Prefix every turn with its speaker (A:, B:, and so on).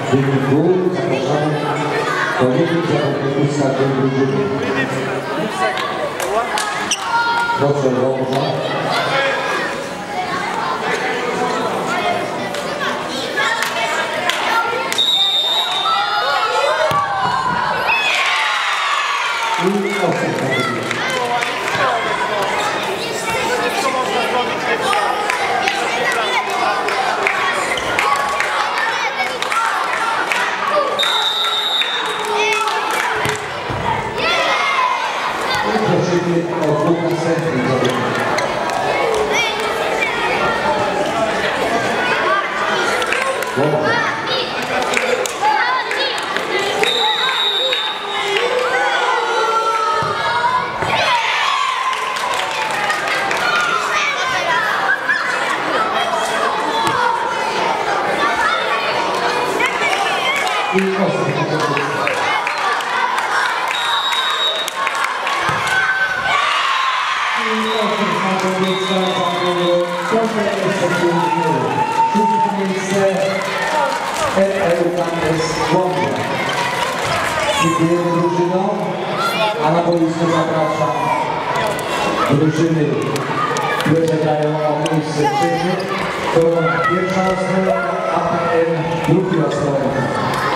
A: wyniku zapraszamy kolejnych zawodników z każdej drużyny. Proszę Roża. Prosimy o dwóch następnych zawodników. I szóste miejsce RL Campus Łomża. Dziękujemy drużynom, a na boisko zapraszam drużyny, które grają o miejsce trzecie. To pierwsza ostrona, APM drugi ostrona.